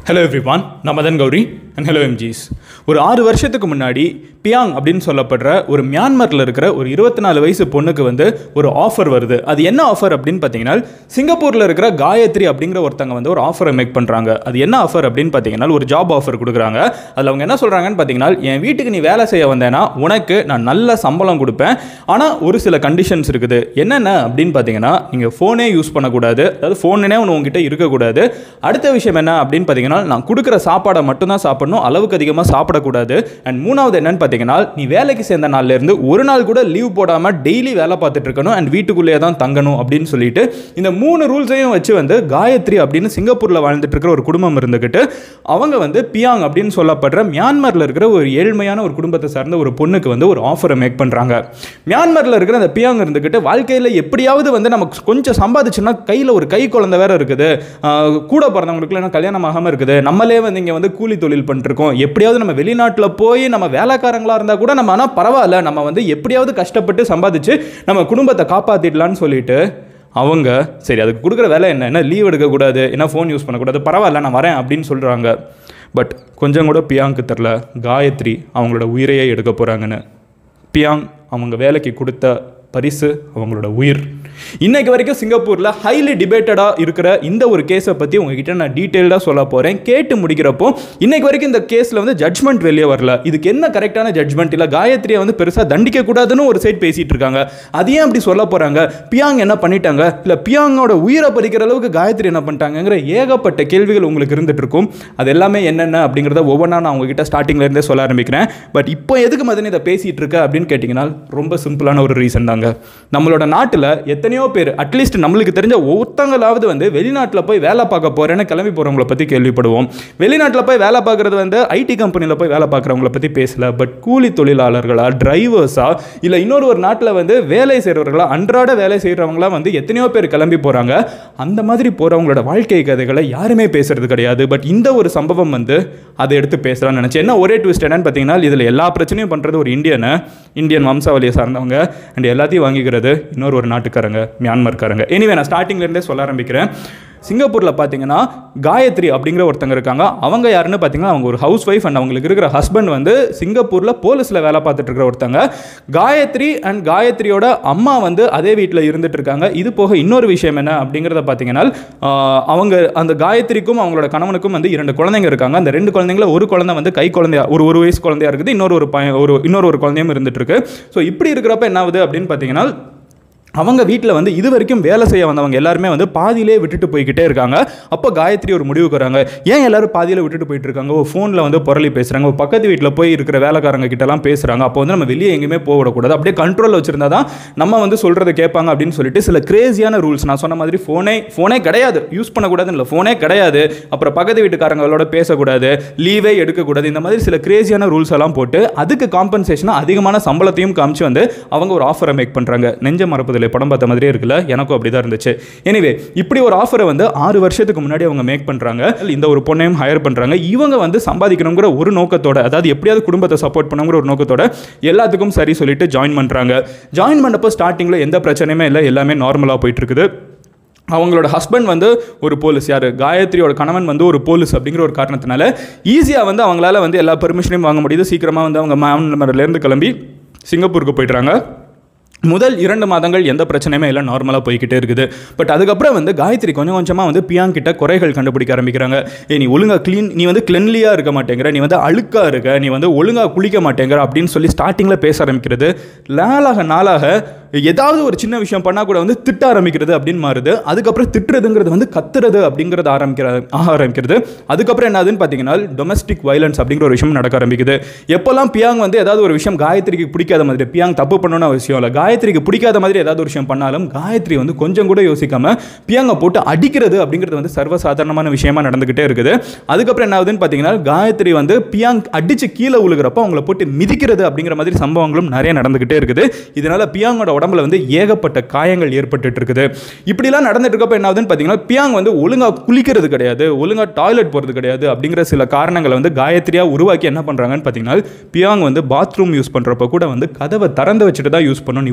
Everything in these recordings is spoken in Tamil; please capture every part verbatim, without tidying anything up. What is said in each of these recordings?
Hello everyone, நான் Madan Gowri and hello M Gs. ஒரு ஆறு வருஷத்துக்கு முன்னாடி பியாங் அப்படின்னு சொல்லப்படுற ஒரு மியான்மரில் இருக்கிற ஒரு இருபத்தி நாலு வயசு பொண்ணுக்கு வந்து ஒரு ஆஃபர் வருது. அது என்ன ஆஃபர் அப்படின்னு பார்த்தீங்கன்னா, சிங்கப்பூரில் இருக்கிற காயத்ரி அப்படிங்கிற ஒருத்தங்க வந்து ஒரு ஆஃபரை மேக் பண்ணுறாங்க. அது என்ன ஆஃபர் அப்படின்னு பார்த்தீங்கன்னா, ஒரு ஜாப் ஆஃபர் கொடுக்குறாங்க. அதில் அவங்க என்ன சொல்கிறாங்கன்னு பார்த்தீங்கன்னா, என் வீட்டுக்கு நீ வேலை செய்ய வந்தேன்னா உனக்கு நான் நல்ல சம்பளம் கொடுப்பேன், ஆனால் ஒரு சில கண்டிஷன்ஸ் இருக்குது. என்னென்ன அப்படின்னு பார்த்தீங்கன்னா, நீங்கள் ஃபோனே யூஸ் பண்ணக்கூடாது, அதாவது ஃபோனே ஒன்று உங்ககிட்ட இருக்கக்கூடாது. அடுத்த விஷயம் என்ன அப்படின்னு பார்த்தீங்கன்னா, நான் கொடுக்குற சாப்பாடை மட்டும்தான் சாப்பிடணும், அளவுக்கு அதிகமாக சாப்பிடக்கூடாது. அண்ட் மூணாவது என்னன்னு பார்த்தீங்கன்னா, நீ வேலைக்கு சேர்ந்த நாள்ல இருந்து ஒரு நாள் கூட லீவ் போடாமல் டெய்லி வேலை பார்த்துட்டு இருக்கணும் அண்ட் வீட்டுக்குள்ளேயே தான் தங்கணும் அப்படின்னு சொல்லிட்டு இந்த மூணு ரூல்ஸையும் வச்சு வந்து காயத்ரி அப்படின்னு சிங்கப்பூரில் வாழ்ந்துட்டு இருக்கிற ஒரு குடும்பம் இருந்துக்கிட்டு அவங்க வந்து பியாங் அப்படின்னு சொல்லப்படுற மியான்மரில் இருக்கிற ஒரு ஏழ்மையான ஒரு குடும்பத்தை சார்ந்த ஒரு பொண்ணுக்கு வந்து ஒரு ஆஃபரை மேக் பண்ணுறாங்க. மியான்மரில் இருக்கிற அந்த பியாங் இருந்துக்கிட்டு வாழ்க்கையில் எப்படியாவது வந்து நமக்கு கொஞ்சம் சம்பாதிச்சுன்னா கையில் ஒரு கை குழந்தை வேற இருக்குது, கூட பிறந்தவங்களுக்கு கல்யாணம் ஆகாமல் இருக்குது, நம்மளே வந்து இங்கே வந்து கூலி தொழில் பண்ணிருக்கோம், எப்படியாவது நம்ம வெளிநாட்டில் போய் நம்ம வேலைக்காரங்களா இருந்தால் கூட நம்ம ஆனால் பரவாயில்ல, நம்ம வந்து எப்படியாவது கஷ்டப்பட்டு சம்பாதிச்சு நம்ம குடும்பத்தை காப்பாற்றிடலான்னு சொல்லிட்டு அவங்க சரி அதுக்கு கொடுக்குற வேலை என்ன என்ன லீவ் எடுக்கக்கூடாது, என்ன ஃபோன் யூஸ் பண்ணக்கூடாது, பரவாயில்ல நான் வரேன் அப்படின்னு சொல்கிறாங்க. பட் கொஞ்சம் கூட பியாங்க்கு தெரில காயத்ரி அவங்களோட உயிரையே எடுக்க போகிறாங்கன்னு. பியாங் அவங்க வேலைக்கு கொடுத்த பரிசு அவங்களோட உயிர். இன்னைக்கு வரைக்கும் சிங்கப்பூரில் ஹைலி டிபேட்டடாக இருக்கிற இந்த ஒரு கேஸை பற்றி உங்ககிட்ட நான் டீட்டெயில்டாக சொல்ல போகிறேன். கேட்டு முடிக்கிறப்போ இன்னைக்கு வரைக்கும் இந்த கேஸில் வந்து ஜட்மெண்ட் வெளியே வரல. இதுக்கு என்ன கரெக்டான ஜட்மெண்ட் இல்லை, காயத்ரியை வந்து பெருசாக தண்டிக்கக்கூடாதுன்னு ஒரு சைட் பேசிகிட்டு இருக்காங்க. அது ஏன் அப்படி சொல்ல போகிறாங்க, பியாங் என்ன பண்ணிட்டாங்க, இல்லை பியாங்கோட உயிரை பறிக்கிற அளவுக்கு காயத்ரி என்ன பண்ணிட்டாங்கிற ஏகப்பட்ட கேள்விகள் உங்களுக்கு இருந்துட்டு இருக்கும். அது எல்லாமே என்னென்ன அப்படிங்கிறத ஒவ்வொன்றா நான் உங்ககிட்ட ஸ்டார்டிங்லேருந்தே சொல்ல ஆரம்பிக்கிறேன். பட் இப்போ எதுக்கு மதன் இதை பேசிகிட்டு இருக்க அப்படின்னு கேட்டிங்கன்னா, ரொம்ப சிம்பிளான ஒரு ரீசன் தாங்க. நம்மளோட நாட்டில் எத்தனையோ பேர் அட்லீஸ்ட் நம்மளுக்கு தெரிஞ்ச ஒருத்தங்களாவது வந்து வெளிநாட்டில் போய் வேலை பார்க்க போறேன்னு கிளம்பி போறவங்களை பற்றி கேள்விப்படுவோம். வெளிநாட்டில் போய் வேலை பார்க்கறது வந்து ஐடி கம்பெனியில் போய் வேலை பார்க்குறவங்களை பற்றி பேசல. பட் கூலி தொழிலாளர்களா, டிரைவர்ஸா, இல்லை இன்னொரு ஒரு நாட்டில் வந்து வேலை செய்கிறவர்களா, அன்றாட வேலை செய்கிறவங்களா வந்து எத்தனையோ பேர் கிளம்பி போகிறாங்க. அந்த மாதிரி போகிறவங்களோட வாழ்க்கை கதைகளை யாருமே பேசுறது கிடையாது. பட் இந்த ஒரு சம்பவம் வந்து அதை எடுத்து பேசலாம்னு நினச்சேன். என்ன ஒரே ட்விஸ்ட் என்னன்னு பார்த்தீங்கன்னா, இதில் எல்லா பிரச்சனையும் பண்ணுறது ஒரு இந்தியனை, இந்தியன் வம்சாவளியை சார்ந்தவங்க அண்ட் எல்லாத்தையும் வாங்கிக்கிறது இன்னொரு ஒரு நாட்டுக்காரங்க, மியான்மர்காரங்க. எனிவே நான் ஸ்டார்டிங்லேருந்தே சொல்ல ஆரம்பிக்கிறேன். சிங்கப்பூரில் பார்த்தீங்கன்னா காயத்ரி அப்படிங்கிற ஒருத்தங்க இருக்காங்க. அவங்க யாருன்னு பார்த்தீங்கன்னா, அவங்க ஒரு ஹவுஸ் ஒய்ஃப் அண்ட் அவங்களுக்கு இருக்கிற ஹஸ்பண்ட் வந்து சிங்கப்பூரில் போலீஸில் வேலை பார்த்துட்டு இருக்கிற ஒருத்தங்க. காயத்ரி அண்ட் காயத்ரியோட அம்மா வந்து அதே வீட்டில் இருந்துட்டு இருக்காங்க. இது போக இன்னொரு விஷயம் என்ன அப்படிங்கிறத பார்த்தீங்கன்னா, அவங்க அந்த காயத்ரிக்கும் அவங்களோட கணவனுக்கும் வந்து இரண்டு குழந்தைங்க இருக்காங்க. அந்த ரெண்டு குழந்தைங்கள ஒரு குழந்தை வந்து கை குழந்தையா ஒரு ஒரு வயசு குழந்தையா இருக்குது, இன்னொரு ஒரு பையன் ஒரு இன்னொரு ஒரு குழந்தையும் இருந்துட்டு இருக்கு. ஸோ இப்படி இருக்கிறப்ப என்ன ஆகுது அப்படின்னு பார்த்தீங்கன்னா, அவங்க வீட்டில் வந்து இது வரைக்கும் வேலை செய்ய வந்தவங்க எல்லாருமே வந்து பாதியிலே விட்டுட்டு போய்கிட்டே இருக்காங்க. அப்போ காயத்ரி ஒரு முடிவுக்கு வராங்க, ஏன் எல்லாரும் பாதியில் விட்டுட்டு போயிட்டு இருக்காங்க, ஓ ஃபோனில் வந்து புரளி பேசுகிறாங்க, பக்கத்து வீட்டில் போய் இருக்கிற வேலைக்காரங்க கிட்டலாம் பேசுகிறாங்க, அப்போ வந்து நம்ம வெளியே எங்கேயுமே போகக்கூடாது, அப்படியே கண்ட்ரோலில் வச்சுருந்தா தான் நம்ம வந்து சொல்கிறத கேட்பாங்க அப்படின்னு சொல்லிட்டு சில கிரேசியான ரூல்ஸ், நான் சொன்ன மாதிரி ஃபோனே ஃபோனே கிடையாது, யூஸ் பண்ணக்கூடாதுன்னு இல்லை, ஃபோனே கிடையாது, அப்புறம் பக்கத்து வீட்டுக்காரங்களோட பேசக்கூடாது, லீவே எடுக்கக்கூடாது, இந்த மாதிரி சில கிரேசியான ரூல்ஸ் எல்லாம் போட்டு அதுக்கு காம்பன்சேஷனாக அதிகமான சம்பளத்தையும் காமிச்சு வந்து அவங்க ஒரு ஆஃபரை மேக் பண்ணுறாங்க. நெஞ்ச மறப்பது படம் பார்த்த மாதிரியே இருக்குல்ல, எனக்கும் அப்படிதான் இருந்துச்சு. எனிவே இப்படி ஒரு ஆஃபரை வந்து ஆறு வருஷத்துக்கு முன்னாடி அவங்க மேக் பண்றாங்க. இந்த ஒரு பொண்ணையும் ஹையர் பண்றாங்க. இவங்க வந்து சம்பாதிக்கணுங்கிற ஒரு நோக்கத்தோட, அதாவது எப்படியாவது குடும்பத்தை சப்போர்ட் பண்ணுங்கிற ஒரு நோக்கத்தோட எல்லாத்துக்கும் சரி சொல்லிட்டு ஜாயின் பண்றாங்க. ஜாயின் பண்ணப்போ ஸ்டார்டிங்ல எந்த பிரச்சனையுமே இல்லை, எல்லாமே நார்மலா போயிட்டு இருக்குது. அவங்களோட ஹஸ்பண்ட் வந்து ஒரு போலீஸ், யார் காயத்ரியோட கணவன் வந்து ஒரு போலீஸ் அப்படிங்கிற ஒரு காரணத்தினால ஈஸியாக வந்து அவங்களால வந்து எல்லா பெர்மிஷனையும் வாங்க முடியுது. சீக்கிரமாக வந்து அவங்க மியான்மர்லேருந்து கிளம்பி சிங்கப்பூருக்கு போயிடுறாங்க. முதல் இரண்டு மாதங்கள் எந்த பிரச்சனையுமே இல்லை, நார்மலாக போய்கிட்டே இருக்குது. பட் அதுக்கப்புறம் வந்து காயத்ரி கொஞ்சம் கொஞ்சமாக வந்து பியாங் கிட்ட குறைகள் கண்டுபிடிக்க ஆரம்பிக்கிறாங்க. ஏ நீ ஒழுங்காக க்ளீன், நீ வந்து கிளென்லியாக இருக்க மாட்டேங்கிற, நீ வந்து அழுக்காக இருக்க, நீ வந்து ஒழுங்காக குளிக்க மாட்டேங்கிற அப்படின்னு சொல்லி ஸ்டார்டிங்கில் பேச ஆரம்பிக்கிறது. நாளாக நாளாக ஏதாவது ஒரு சின்ன விஷயம் பண்ணால் கூட வந்து திட்ட ஆரம்பிக்கிறது அப்படின்னு மாறுது. அதுக்கப்புறம் திட்டுறதுங்கிறது வந்து கத்துறது அப்படிங்கிறது ஆரம்பிக்கிற ஆக ஆரம்பிக்கிறது. அதுக்கப்புறம் என்னதுன்னு பார்த்தீங்கன்னா, டொமஸ்டிக் வயலன்ஸ் அப்படிங்கிற ஒரு விஷயம் நடக்க ஆரம்பிக்குது. எப்போல்லாம் பியாங் வந்து ஏதாவது ஒரு விஷயம் காயத்ரிக்கு பிடிக்காத மாதிரி, பியாங் தப்பு பண்ணணும்னு அவசியம் இல்லை, காயத்ரிக்கு பிடிக்காத மாதிரி ஏதாவது ஒரு விஷயம் பண்ணாலும் காயத்ரி வந்து கொஞ்சம் கூட யோசிக்காம பியாங்கை போட்டு அடிக்கிறது அப்படிங்கிறது வந்து சர்வசாதாரணமான விஷயமா நடந்துகிட்டே இருக்குது. அதுக்கப்புறம் என்ன ஆகுதுன்னு பார்த்தீங்கன்னா, காயத்ரி வந்து பியாங் அடிச்சு கீழே விழுகிறப்ப அவங்கள போட்டு மிதிக்கிறது அப்படிங்கிற மாதிரி சம்பவங்களும் நிறைய நடந்துகிட்டே இருக்குது. இதனால பியாங்கோட உடம்புல வந்து ஏகப்பட்ட காயங்கள் ஏற்பட்டு இருக்குது. இப்படிலாம் நடந்துட்டு இருக்கப்ப என்ன ஆகுதுன்னு பார்த்தீங்கன்னா, பியாங் வந்து ஒழுங்கா குளிக்கிறது கிடையாது, ஒழுங்கா டாய்லெட் போகிறது கிடையாது அப்படிங்கிற சில காரணங்களை வந்து காயத்ரியா உருவாக்கி என்ன பண்ணுறாங்கன்னு பார்த்தீங்கன்னா, பியாங் வந்து பாத்ரூம் யூஸ் பண்ணுறப்ப கூட வந்து கதவை திறந்து வச்சுட்டு தான் யூஸ் பண்ணணும், நீ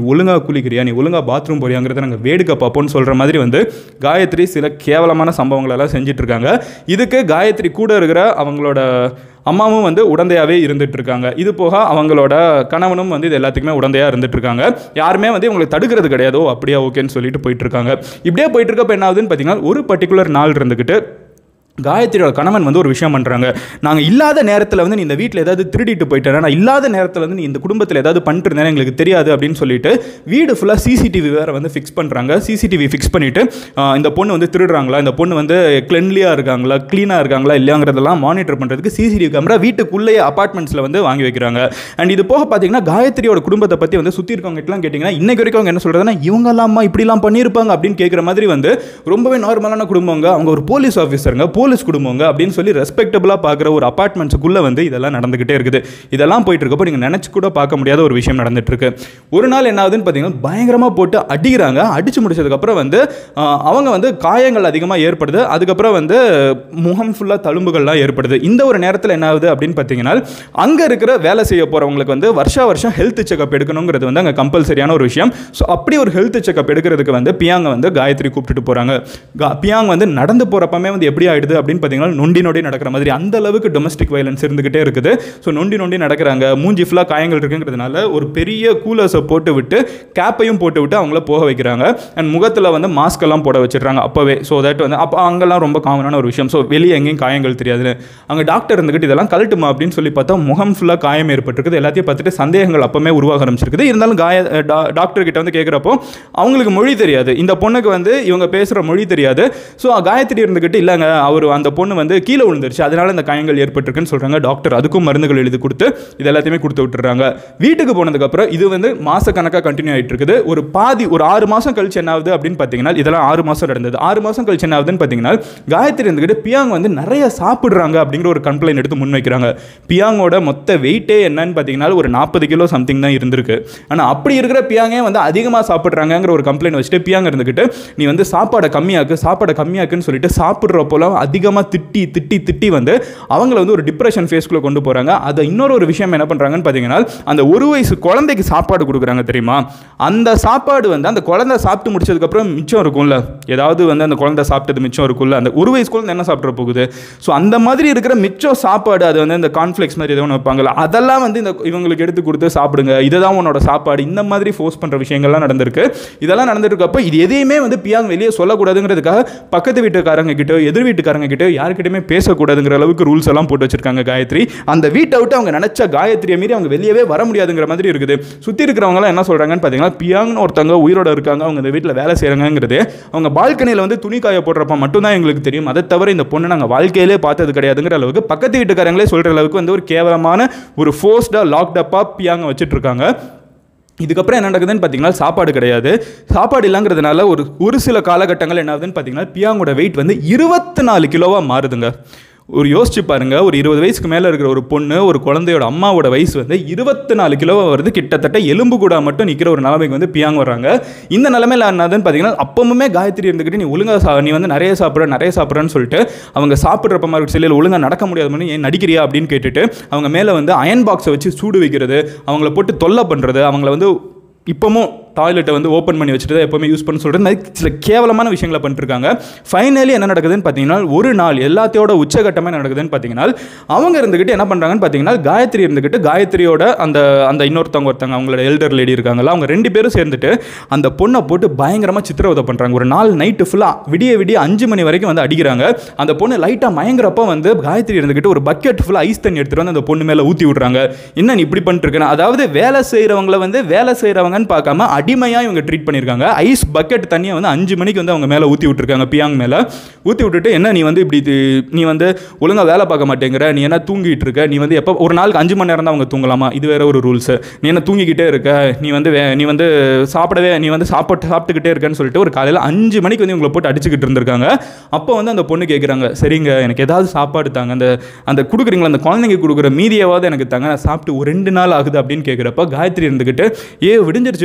ஒழுங்காக குளிக்கிறியா, நீ ஒழுங்காக பாத்ரூம் போறியாங்கிறத நாங்கள் வேடிக்கை பார்ப்போம்னு சொல்கிற மாதிரி வந்து காயத்ரி சில கேவலமான சம்பவங்களெல்லாம் செஞ்சிட்ருக்காங்க. இதுக்கு காயத்ரி கூட இருக்கிற அவங்களோட அம்மாவும் வந்து உடந்தையாகவே இருந்துட்டு இருக்காங்க. இது போக அவங்களோட கணவனும் வந்து இது எல்லாத்துக்குமே உடந்தையாக இருந்துட்டு இருக்காங்க. யாருமே வந்து இவங்களை தடுக்கிறது கிடையாதோ, அப்படியே ஓகேன்னு சொல்லிட்டு போயிட்டு இருக்காங்க. இப்படியே போயிட்டு இருக்கப்ப என்ன ஆகுதுன்னு பார்த்தீங்கன்னா, ஒரு பர்டிகுலர் நாள் இருந்துக்கிட்டு காயத்ரியோட கணவன் வந்து ஒரு விஷயம் பண்ணுறாங்க. நாங்கள் இல்லாத நேரத்தில் வந்து நீ இந்த வீட்டில் ஏதாவது திருடிட்டு போயிட்டேன், நான் இல்லாத நேரத்தில் வந்து நீ இந்த குடும்பத்தில் ஏதாவது பண்ணிட்டு இருந்தேன் எங்களுக்கு தெரியாது அப்படின்னு சொல்லிட்டு வீடு ஃபுல்லாக சிசிடிவி வேறு வந்து ஃபிக்ஸ் பண்ணுறாங்க. சிசிடிவி ஃபிக்ஸ் பண்ணிவிட்டு இந்த பொண்ணு வந்து திருடுறாங்களா, இந்த பொண்ணு வந்து கிளென்லியாக இருக்காங்களா, க்ளீனாக இருக்காங்களா இல்லையாங்கிறதெல்லாம் மானிட்டர் பண்ணுறதுக்கு சிசிடிவி கேமரா வீட்டுக்குள்ளேயே அப்பார்ட்மெண்ட்ஸில் வந்து வாங்கி வைக்கிறாங்க. அண்ட் இது போக பார்த்தீங்கன்னா காயத்ரியோட குடும்பத்தை பற்றி வந்து சுற்றி இருக்கவங்கலாம் கேட்டிங்கன்னா இன்னைக்கு வரைக்கும் அவங்க என்ன சொல்கிறதுனா, இவங்கெல்லாமா இப்படிலாம் பண்ணியிருப்பாங்க அப்படின்னு கேட்குற மாதிரி வந்து ரொம்பவே நார்மலான குடும்பங்க. அவங்க ஒரு போலீஸ் ஆஃபீஸருங்க, போலீஸ் குடும்பங்க அப்படின்னு சொல்லி ரெஸ்பெக்டபிளாக பார்க்குற ஒரு அபார்ட்மெண்ட்ஸுக்குள்ளே வந்து இதெல்லாம் நடந்துகிட்டே இருக்குது. இதெல்லாம் போயிட்டு இருக்கப்போ நீங்கள் நினச்சி கூட பார்க்க முடியாத ஒரு விஷயம் நடந்துட்டு இருக்கு. ஒரு நாள் என்ன ஆகுதுன்னு பார்த்தீங்கன்னா, பயங்கரமாக போட்டு அடிக்கிறாங்க. அடிச்சு முடிச்சதுக்கப்புறம் வந்து அவங்க வந்து காயங்கள் அதிகமாக ஏற்படுது. அதுக்கப்புறம் வந்து முகம் ஃபுல்லாக தழும்புகள்லாம் ஏற்படுது. இந்த ஒரு நேரத்தில் என்ன ஆகுது அப்படின்னு பார்த்தீங்கன்னா, அங்கே இருக்கிற வேலை செய்ய போகிறவங்களுக்கு வந்து வருஷா வருஷம் ஹெல்த் செக்அப் எடுக்கணுங்கிறது வந்து அங்கே கம்பல்சரியான ஒரு விஷயம். ஸோ அப்படி ஒரு ஹெல்த் செக்அப் எடுக்கிறதுக்கு வந்து பியாங்க வந்து காயத்ரி கூப்பிட்டுட்டு போகிறாங்க. பியாங் வந்து நடந்து போகிறப்பமே வந்து எப்படி ஆயிடுது அப்படின்னு பார்த்தீங்கன்னா, நொண்டி நொண்டி நடக்கிற மாதிரி அந்த அளவுக்கு டொமஸ்டிக் வயலன்ஸ் இருந்துகிட்டே இருக்குது. ஸோ நொண்டி நொண்டி நடக்கிறாங்க. மூஞ்சி ஃபுல்லாக காயங்கள் இருக்குங்கிறதுனால ஒரு பெரிய கூலர்ஸை போட்டு விட்டு கேப்பையும் போட்டு விட்டு அவங்கள போக வைக்கிறாங்க. அண்ட் முகத்தில் வந்து மாஸ்க் எல்லாம் போட வச்சிடுறாங்க அப்போவே. ஸோ தட் வந்து அப்போ அங்கெல்லாம் ரொம்ப காமனான ஒரு விஷயம். ஸோ வெளியே எங்கேயும் காயங்கள் தெரியாது. அங்கே டாக்டர் இருந்துக்கிட்டு இதெல்லாம் கழட்டுமா அப்படின்னு சொல்லி பார்த்தா முகம் ஃபுல்லாக காயம் ஏற்பட்டிருக்குது. எல்லாத்தையும் பார்த்துட்டு சந்தேகங்கள் அப்போவே உருவாக ஆரம்பிச்சிருக்குது. இருந்தாலும் காய டாக்டர் கிட்ட வந்து கேட்குறப்போ அவங்களுக்கு மொழி தெரியாது, இந்த பொண்ணுக்கு வந்து இவங்க பேசுகிற மொழி தெரியாது. ஸோ காயத்ரி இருந்துக்கிட்டு இல்லைங்க அவர் அந்த பொண்ணு வந்து கீழே விழுந்துருச்சு, அதனால இந்த காயங்கள் ஏற்பட்டிருக்குன்னு சொல்கிறாங்க. டாக்டர் அதுக்கும் மருந்துகள் எழுதி கொடுத்து இது எல்லாத்தையுமே கொடுத்து விட்டுறாங்க. வீட்டுக்கு போனதுக்கப்புறம் இது வந்து மாசக்கணக்காக கண்டினியூ ஆகிட்டு இருக்குது. ஒரு பாதி ஒரு ஆறு மாதம் கழிச்சு என்ன ஆகுது அப்படின்னு பார்த்தீங்கன்னா, இதெல்லாம் ஆறு மாதம் நடந்தது. ஆறு மாதம் கழிச்சு என்ன ஆகுதுன்னு பார்த்தீங்கன்னா, காயத்ரி இருந்துக்கிட்டு பியாங் வந்து நிறைய சாப்பிட்றாங்க அப்படிங்கிற ஒரு கம்ப்ளைண்ட் எடுத்து முன்வைக்கிறாங்க. பியாங்கோட மொத்த வெயிட்டே என்னன்னு பார்த்தீங்கன்னா ஒரு நாற்பது கிலோ சம்திங் தான் இருந்திருக்கு. ஆனால் அப்படி இருக்கிற பியாங்கே வந்து அதிகமாக சாப்பிட்றாங்கிற ஒரு கம்ப்ளைண்ட் வச்சுட்டு பியாங்க இருந்துக்கிட்டு நீ வந்து சாப்பாடை கம்மியாக்கு சாப்பாடை கம்மியாக்குன்னு சொல்லிட்டு சாப்பிட்றப்போலாம் அதிகமாக திட்டி திட்டி திட்டி வந்து அவங்கள வந்து ஒரு டிப்ரெஷன் ஃபேஸ்க்குள்ளே கொண்டு போகிறாங்க. அதை இன்னொரு ஒரு விஷயம் என்ன பண்ணுறாங்கன்னு பார்த்தீங்கன்னா, அந்த ஒரு வயசு குழந்தைக்கு சாப்பாடு கொடுக்குறாங்க தெரியுமா, அந்த சாப்பாடு வந்து அந்த குழந்தை சாப்பிட்டு முடிச்சதுக்கப்புறம் மிச்சம் இருக்கும்ல, ஏதாவது வந்து அந்த குழந்தை சாப்பிட்டது மிச்சம் இருக்கும்ல, அந்த ஒரு வயசு குழந்தை என்ன சாப்பிட்ற போகுது. ஸோ அந்த மாதிரி இருக்கிற மிச்சம் சாப்பாடு அது வந்து இந்த கான்ஃப்ளெக்ஸ் மாதிரி ஏதோ ஒன்று வைப்பாங்கல்ல, அதெல்லாம் வந்து இந்த இவங்களுக்கு எடுத்து கொடுத்து சாப்பிடுங்க, இதுதான் உன்னோட சாப்பாடு, இந்த மாதிரி ஃபோர்ஸ் பண்ணுற விஷயங்கள்லாம் நடந்திருக்கு. இதெல்லாம் நடந்துருக்கப்போ இது எதையுமே வந்து பியாங் வெளியே சொல்லக்கூடாதுங்கிறதுக்காக பக்கத்து வீட்டுக்காரங்க கிட்ட எதிர் வீட்டுக்காரங்க கிட்ட யாருக்கிட்டையுமே பேசக்கூடாதுங்கிற அளவுக்கு ரூல்ஸ் எல்லாம் போட்டு வச்சிருக்காங்க காயத்ரி. அந்த வீட்டை விட்டு அவங்க நினைச்ச காயத்ரியை மீறி அவங்க வெளியவே வர முடியாதுங்கிற மாதிரி இருக்குது. சுற்றி இருக்கிறவங்களாம் என்ன சொல்றாங்கன்னு பார்த்தீங்கன்னா, பியாங்னு ஒருத்தவங்க உயிரோட இருக்காங்க, அவங்க இந்த வீட்டில் வேலை செய்கிறாங்கிறது அவங்க பால்கனியில் வந்து துணி காய போடுறப்ப மட்டும்தான் எங்களுக்கு தெரியும், அதை தவிர இந்த பொண்ணை நாங்கள் வாழ்க்கையிலே பார்த்தது கிடையாதுங்கிற அளவுக்கு பக்கத்து வீட்டுக்காரங்களே சொல்கிற அளவுக்கு வந்து ஒரு கேவலமான ஒரு ஃபோர்ஸ்டாக லாக்டப்பாக பியாங்க வச்சுட்டு இருக்காங்க. இதுக்கப்புறம் என்ன நடக்குதுன்னு பார்த்தீங்கன்னா, சாப்பாடு கிடையாது. சாப்பாடு இல்லைங்கிறதுனால ஒரு ஒரு சில காலகட்டங்கள் என்ன ஆகுதுன்னு பார்த்தீங்கன்னா, பியாங்கோட வெயிட் வந்து இருபத்தி நாலு கிலோவாக மாறுதுங்க. ஒரு யோசிச்சு பாருங்க, ஒரு இருபது வயசுக்கு மேலே இருக்கிற ஒரு பொண்ணு, ஒரு குழந்தையோட அம்மாவோட வயசு வந்து இருபத்தி நாலு கிலோவாக வருது. கிட்டத்தட்ட எலும்பு கூட மட்டும் நிற்கிற ஒரு நிலைமைக்கு வந்து பியாங் வர்றாங்க. இந்த நிலைமையில் என்னதுன்னு பார்த்தீங்கன்னா, அப்பவுமே காயத்ரி இருந்துக்கிட்டு நீ ஒழுங்காக சா நீ வந்து நிறைய சாப்பிட்ற நிறைய சாப்பிட்றன்னு சொல்லிட்டு அவங்க சாப்பிட்றப்ப மாதிரி சிலையில் ஒழுங்காக நடக்க முடியாதுன்னு ஏன் நடிக்கிறியா அப்படின்னு கேட்டுட்டு அவங்க மேலே வந்து அயன் பாக்ஸை வச்சு சூடு வைக்கிறது, அவங்கள போட்டு தொல்லை பண்ணுறது, அவங்கள வந்து இப்போவும் டாய்லெட்டை வந்து ஓப்பன் பண்ணி வச்சுட்டு தான் எப்போவுமே யூஸ் பண்ண சொல்கிறது, சில கேவலமான விஷயங்களை பண்ணிட்டுருக்காங்க. ஃபைனலி என்ன நடக்குதுன்னு பார்த்தீங்கன்னா, ஒரு நாள் எல்லாத்தையோட உச்சகட்டமாக என்ன நடக்குதுன்னு பார்த்தீங்கன்னா, அவங்க இருந்துக்கிட்டு என்ன பண்ணுறாங்கன்னு பார்த்தீங்கன்னா, காயத்ரி இருந்துக்கிட்டு காயத்ரியோட அந்த அந்த இன்னொருத்தவங்க ஒருத்தவங்க அவங்களோட எல்டர் லேடி இருக்காங்களா, அவங்க ரெண்டு பேரும் சேர்ந்துட்டு அந்த பொண்ணை போட்டு பயங்கரமாக சித்திரவதை பண்ணுறாங்க. ஒரு நாள் நைட்டு ஃபுல்லாக விடிய விடிய அஞ்சு மணி வரைக்கும் வந்து அடிக்கிறாங்க. அந்த பொண்ணு லைட்டாக மயங்குறப்போ வந்து காயத்ரி இருந்துக்கிட்டு ஒரு பக்கெட் ஃபுல்லாக ஐஸ் தண்ணி எடுத்துகிட்டு வந்து அந்த பொண்ணு மேலே ஊற்றி விட்றாங்க. என்ன நீ இப்படி பண்ணிட்டுருக்கேன், அதாவது வேலை செய்கிறவங்களை வந்து வேலை செய்கிறவங்கன்னு பார்க்காம அடிமையாக இவங்க ட்ரீட் பண்ணியிருக்காங்க. ஐஸ் பக்கெட் தண்ணியை வந்து அஞ்சு மணிக்கு வந்து அவங்க மேலே ஊற்றி விட்டுருக்காங்க, பியாங் மேலே ஊற்றி விட்டுட்டு என்ன நீ வந்து இப்படி நீ வந்து ஒழுங்காக வேலை பார்க்க மாட்டேங்கிற, நீ என்ன தூங்கிட்டு இருக்க, நீ வந்து எப்போ ஒரு நாளுக்கு அஞ்சு மணி நேரம் தான் அவங்க தூங்கலாமா, இது வேற ஒரு ரூல்ஸ், நீ என்ன தூங்கிக்கிட்டே இருக்க, நீ வந்து நீ வந்து சாப்பிடவே நீ வந்து சாப்பிட்டு சாப்பிட்டுக்கிட்டே இருக்கேன்னு சொல்லிட்டு ஒரு காலையில் அஞ்சு மணிக்கு வந்து இவங்களை போட்டு அடிச்சுக்கிட்டு இருந்திருக்காங்க. அப்போ வந்து அந்த பொண்ணு கேட்குறாங்க, சரிங்க எனக்கு ஏதாவது சாப்பாடு தாங்க, அந்த அந்த கொடுக்குறீங்களா அந்த குழந்தைங்க கொடுக்குற மீதியாவது எனக்கு தாங்க, நான் சாப்பிட்டு ஒரு ரெண்டு நாள் ஆகுது அப்படின்னு கேட்குறப்ப காயத்ரி இருந்துக்கிட்டு ஏ விடிஞ்சிருச்சு பாரு, நீ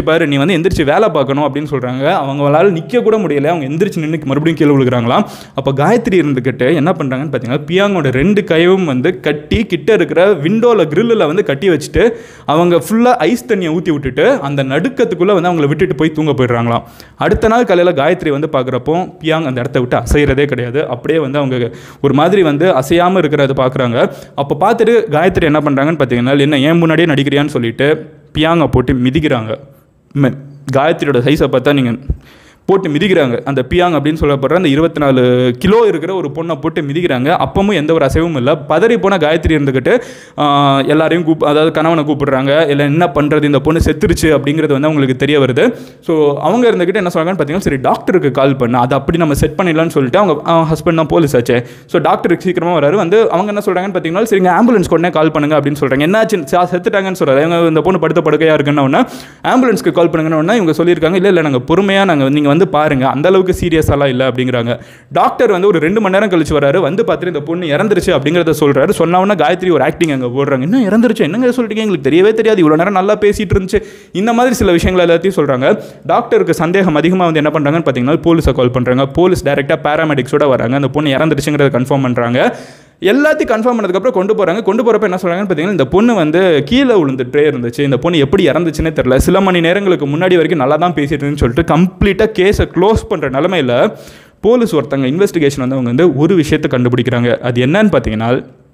வந்து எந்திரிச்சு வேலை பார்க்கணும் அப்படின்னு சொல்கிறாங்க. அவங்களால நிற்க கூட முடியலை, அவங்க எந்திரிச்சு நின்று மறுபடியும் கீழே விழுகிறாங்களாம். அப்போ காயத்ரி இருந்துக்கிட்டு என்ன பண்ணுறாங்கன்னு பார்த்தீங்கன்னா பியாங்கோட ரெண்டு கையும் வந்து கட்டி கிட்ட இருக்கிற விண்டோவில் கிரில்லில் வந்து கட்டி வச்சுட்டு அவங்க ஃபுல்லாக ஐஸ் தண்ணியை ஊற்றி விட்டுட்டு அந்த நடுக்கத்துக்குள்ளே வந்து அவங்கள விட்டுட்டு போய் தூங்க போயிடுறாங்களாம். அடுத்த நாள் காலையில் காயத்ரி வந்து பார்க்குறப்போ பியாங் அந்த இடத்த விட்டு அசைகிறதே கிடையாது. அப்படியே வந்து அவங்க ஒரு மாதிரி வந்து அசையாமல் இருக்கிறத பார்க்குறாங்க. அப்போ பார்த்துட்டு காயத்ரி என்ன பண்ணுறாங்கன்னு பார்த்தீங்கன்னா என்ன ஏன் முன்னாடியே நடிக்கிறியான்னு சொல்லிட்டு பியாங்கை போட்டு மிதிக்கிறாங்க. காயத்ரியோட சைஸை பார்த்தா நீங்கள் போட்டு மிதிக்கிறாங்க. அந்த பியாங் அப்படின்னு சொல்லப்படுற அந்த இருபத்தி நாலு கிலோ இருக்கிற ஒரு பொண்ணை போட்டு மிதிக்கிறாங்க. அப்பவும் எந்த ஒரு அசைவும் இல்லை. பதறி போன காயத்ரி இருந்துக்கிட்டு எல்லாரையும் கூப் அதாவது கணவனை கூப்பிடுறாங்க. இல்லை என்ன பண்ணுறது, இந்த பொண்ணு செத்துருச்சு அப்படிங்கிறது வந்து அவங்களுக்கு தெரிய வருது. ஸோ அவங்க இருந்துக்கிட்டு என்ன சொல்கிறாங்கன்னு பார்த்தீங்கன்னா சரி டாக்டருக்கு கால் பண்ண அதை அப்படி நம்ம செட் பண்ணிடலான்னு சொல்லிட்டு அவங்க ஹஸ்பண்ட் தான் போலீஸ் ஆச்சு. ஸோ டாக்டருக்கு சீக்கிரமாக வராரு. வந்து அவங்க என்ன சொல்கிறாங்கன்னு பார்த்தீங்கன்னா சரிங்க ஆம்புலன்ஸ் உடனே கால் பண்ணுங்க அப்படின்னு சொல்கிறாங்க. என்னாச்சு செத்துட்டாங்கன்னு சொல்கிறாங்க. இவங்க இந்த பொண்ணு படுத்த படுக்கையாக இருக்குன்னு ஒன்று ஆம்புலன்ஸ்க்கு கால் பண்ணுங்கன்னு இவங்க சொல்லியிருக்காங்க. இல்லை இல்லை நாங்கள் பொறுமையாக நாங்கள் நீங்கள் வந்து பாருங்க அந்த அளவுக்கு சீரியஸாலாம் இல்லை அப்படிங்கிறாங்க. டாக்டர் வந்து ஒரு ரெண்டு மணி நேரம் கழிச்சு வராரு. வந்து பார்த்துட்டு இந்த பொண்ணு இறந்துருச்சு அப்படிங்கிறத சொல்றாரு. சொன்னவொன்னே காயத்ரி ஒரு ஆக்டிங் அங்கே போடுறாங்க. இன்னும் இறந்துருச்சு என்னங்க சொல்லிட்டீங்க, எங்களுக்கு தெரியவே தெரியாது, இவ்வளோ நேரம் நல்லா பேசிட்டு இருந்துச்சு, இந்த மாதிரி சில விஷயங்கள் எல்லாத்தையும் சொல்றாங்க. டாக்டருக்கு சந்தேகம் அதிகமாக வந்து என்ன பண்றாங்கன்னு பார்த்தீங்கன்னா போலீஸை கால் பண்றாங்க. போலீஸ் டைரக்டாக பேராமெடிக்ஸோட வராங்க. அந்த பொண்ணு இறந்துருச்சுங்கிறத கன்ஃபார்ம் பண்றாங்க. எல்லாத்தையும் கன்ஃபார்ம் பண்ணதுக்கப்புறம் கொண்டு போகிறாங்க. கொண்டு போகிறப்ப என்ன சொல்கிறாங்கன்னு பார்த்தீங்கன்னா இந்த பொண்ணு வந்து கீழே விழுந்துட்டே இருந்துச்சு, இந்த பொண்ணு எப்படி இறந்துச்சுன்னே தெரியல, சில மணி நேரங்களுக்கு முன்னாடி வரைக்கும் நல்லா தான் பேசிட்டு இருந்துன்னு சொல்லிட்டு கம்ப்ளீட்டாக கேஸை க்ளோஸ் பண்ணுற நிலமையில் போலீஸ் ஒருத்தங்க இன்வெஸ்டிகேஷன் வந்து அவங்க வந்து ஒரு விஷயத்தை கண்டுபிடிக்கிறாங்க. அது என்னன்னு பார்த்தீங்கன்னா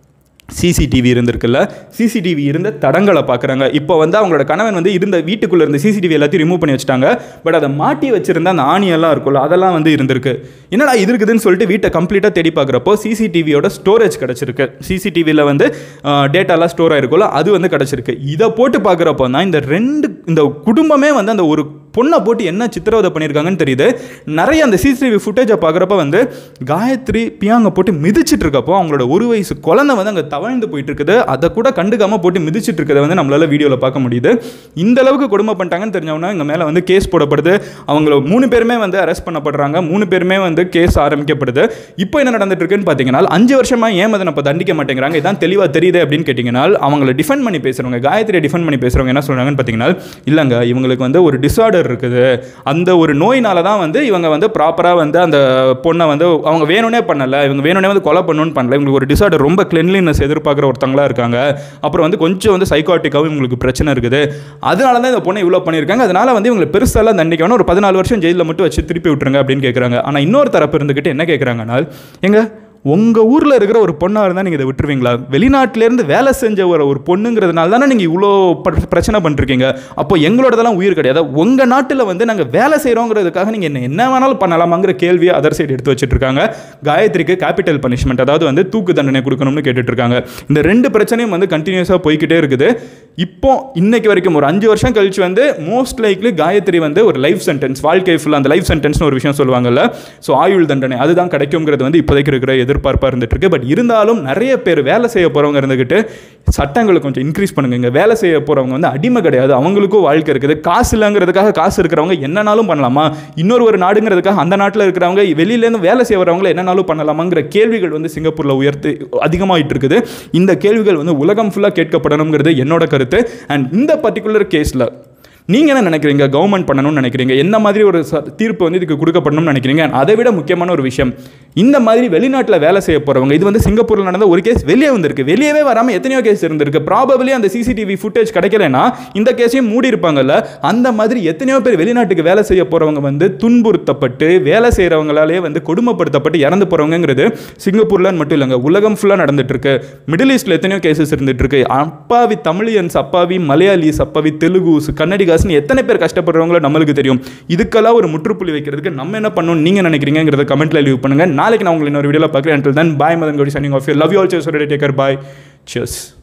சிசிடிவி இருந்திருக்குல்ல, சிசிடிவி இருந்த தடங்களை பார்க்குறாங்க. இப்போ வந்து அவங்களோட கணவன் வந்து இருந்த வீட்டுக்குள்ளே இருந்த சிசிடிவி எல்லாத்தையும் ரிமூவ் பண்ணி வச்சுட்டாங்க. பட் அதை மாட்டி வச்சிருந்த அந்த ஆணியெல்லாம் இருக்குல்ல அதெல்லாம் வந்து இருந்திருக்கு. என்னடா இது இருக்குதுன்னு சொல்லிட்டு வீட்டை கம்ப்ளீட்டாக தேடி பார்க்குறப்போ சிசிடிவியோட ஸ்டோரேஜ் கிடச்சிருக்கு. சிசிடிவியில் வந்து டேட்டாலாம் ஸ்டோர் ஆகிருக்குல்ல அது வந்து கிடச்சிருக்கு. இதை போட்டு பார்க்குறப்போ தான் இந்த ரெண்டு இந்த குடும்பமே வந்து அந்த ஒரு பொண்ணை போட்டு என்ன சித்திரவதை பண்ணியிருக்காங்கன்னு தெரியுது. நிறைய அந்த சிசிடிவி ஃபுட்டேஜை பார்க்குறப்ப வந்து காயத்ரி பியாங்கை போட்டு மிதிச்சிட்டு இருக்கப்போ அவங்களோட ஒரு வயசு குழந்தை வந்து அங்கே தவழ்ந்து போயிட்டு இருக்குது. அதை கூட கண்டுக்காமல் போட்டு மிதிச்சிட்டு இருக்கிறத வந்து நம்மளால வீடியோவில் பார்க்க முடியுது. இந்த அளவுக்கு கொடுமை பண்ணிட்டாங்கன்னு தெரிஞ்சவொன்னா இங்கே மேலே வந்து கேஸ் போடப்படுது. அவங்கள மூணு பேருமே வந்து அரெஸ்ட் பண்ணப்படுறாங்க. மூணு பேருமே வந்து கேஸ் ஆரம்பிக்கப்படுது. இப்போ என்ன நடந்துட்டு இருக்குன்னு பார்த்தீங்கன்னா அஞ்சு வருஷமாக ஏன் அதை நம்ம தண்டிக்க மாட்டேங்கிறாங்க, இதான் தெளிவாக தெரியுது அப்படின்னு கேட்டிங்கன்னா அவங்கள டிஃபெண்ட் பண்ணி பேசுகிறவங்க, காயத்ரியை டிஃபெண்ட் பண்ணி பேசுகிறவங்க என்ன சொல்கிறாங்கன்னு பார்த்தீங்கன்னா இல்லைங்க இவங்களுக்கு வந்து ஒரு டிஸார்டர் இருக்குது, அந்த ஒரு நோயினால தான் வந்து இவங்க வந்து ப்ராப்பராக வந்து அந்த பொண்ணை வந்து அவங்க வேணும்னே பண்ணலை, இவங்க வேணும்னே வந்து கொலை பண்ணணும்னு பண்ணல, இவங்களுக்கு ஒரு டிஸார்டர் ரொம்ப கிளென்லினஸ் எதிர்பார்க்குற ஒருத்தங்களா இருக்காங்க, அப்புறம் வந்து கொஞ்சம் வந்து சைக்காட்டிக்காகவும் இவங்களுக்கு பிரச்சனை இருக்குது, அதனால தான் இந்த பொண்ணை இவ்வளோ பண்ணியிருக்காங்க, அதனால வந்து இவங்களை பெருசாலாம் தண்டிக்க வேணும், ஒரு பதினாலு வருஷம் ஜெயிலில் மட்டும் வச்சு திருப்பி விட்டுருங்க அப்படின்னு கேட்குறாங்க. ஆனால் இன்னொரு தரப்பு இருந்துக்கிட்டு என்ன கேட்குறாங்கன்னா எங்க உங்கள் ஊரில் இருக்கிற ஒரு பொண்ணாக இருந்தால் நீங்கள் இதை விட்டுருவீங்களா? வெளிநாட்டிலேருந்து வேலை செஞ்ச ஒரு ஒரு பொண்ணுங்கிறதுனால தானே நீங்கள் இவ்வளோ பிரச்சனை பண்ணிருக்கீங்க. அப்போ எங்களோடதெல்லாம் உயிர் கிடையாது, உங்கள் நாட்டில் வந்து நாங்கள் வேலை செய்கிறோங்கிறதுக்காக நீங்கள் என்ன என்ன வேணாலும் பண்ணலாமாங்கிற கேள்வியை அதர் சைடு எடுத்து வச்சுட்டு இருக்காங்க. காயத்ரிக்கு கேபிட்டல் பனிஷ்மெண்ட் அதாவது வந்து தூக்கு தண்டனை கொடுக்கணும்னு கேட்டுட்டு இருக்காங்க. இந்த ரெண்டு பிரச்சனையும் வந்து கண்டினியூஸாக போய்கிட்டே இருக்குது. இப்போ இன்னைக்கு வரைக்கும் ஒரு அஞ்சு வருஷம் கழிச்சு வந்து மோஸ்ட் லைக்லி காயத்ரி வந்து ஒரு லைஃப் சென்டென்ஸ், வாழ்க்கை ஃபுல்லாக அந்த லைஃப் சென்டென்ஸ்னு ஒரு விஷயம் சொல்லுவாங்கல்ல, ஸோ ஆயுள் தண்டனை அதுதான் கிடைக்குங்கிறது வந்து இப்போதைக்கு இருக்கிற எதிர்பார்ப்பாக இருந்துட்டு இருக்கு. பட் இருந்தாலும் நிறைய பேர் வேலை செய்ய போகிறவங்க இருந்துக்கிட்டு சட்டங்களை கொஞ்சம் இன்க்ரீஸ் பண்ணுங்க. இங்கே வேலை செய்ய போகிறவங்க வந்து அடிமை கிடையாது, அவங்களுக்கும் வாழ்க்கை இருக்குது. காசு இல்லைங்கிறதுக்காக காசு இருக்கிறவங்க என்னன்னாலும் பண்ணலாமா, இன்னொரு ஒரு நாடுங்கிறதுக்காக அந்த நாட்டில் இருக்கிறவங்க வெளியிலேருந்து வேலை செய்கிறவங்களை என்னன்னாலும் பண்ணலாமாங்கிற கேள்விகள் வந்து சிங்கப்பூரில் உயர்த்து அதிகமாகிட்டு இருக்குது. இந்த கேள்விகள் வந்து உலகம் ஃபுல்லாக கேட்கப்படணுங்கிறது என்னோட கருத்து. அண்ட் இந்த பர்டிகுலர் கேஸில் நீங்கள் என்ன நினைக்கிறீங்க, கவர்மெண்ட் பண்ணணும்னு நினைக்கிறீங்க, என்ன மாதிரி ஒரு தீர்ப்பு வந்து இதுக்கு கொடுக்கப்படணும்னு நினைக்கிறீங்க? அதை விட முக்கியமான ஒரு விஷயம், இந்த மாதிரி வெளிநாட்டில் வேலை செய்ய போகிறவங்க, இது வந்து சிங்கப்பூரில் நடந்த ஒரு கேஸ் வெளியே வந்திருக்கு, வெளியவே வராமல் எத்தனையோ கேஸ் இருந்திருக்கு. ப்ராபபிளி அந்த சிசிடிவி ஃபுட்டேஜ் கிடைக்கலன்னா இந்த கேஸையும் மூடி இருப்பாங்கல்ல. அந்த மாதிரி எத்தனையோ பேர் வெளிநாட்டுக்கு வேலை செய்ய போகிறவங்க வந்து துன்புறுத்தப்பட்டு வேலை செய்கிறவங்களாலே வந்து கொடுமைப்படுத்தப்பட்டு இறந்து போகிறவங்கிறது சிங்கப்பூரில் மட்டும் இல்லைங்க, உலகம் ஃபுல்லாக நடந்துட்டு இருக்கு. மிடில் ஈஸ்டில் எத்தனையோ கேசஸ் இருந்துட்டு இருக்கு. அப்பாவி தமிழியன்ஸ், அப்பாவி மலையாளிஸ், அப்பாவி தெலுங்குஸ், கன்னடிகாஸ் எத்தனை பேர் கஷ்டப்படுறவங்களோ நம்மளுக்கு தெரியும். இதுக்கெல்லாம் ஒரு முற்றுப்புள்ளி வைக்கிறதுக்கு நம்ம என்ன பண்ணணும் நீங்க நினைக்கிறீங்கிறத கமெண்ட்ல லீவ் பண்ணுங்க. நாளைக்கு நான் உங்களை இன்னொரு வீடியோல பார்க்குறேன். Until then, bye, Madan Gowri signing off. Love you all. Cheers. Take care. Bye. Cheers.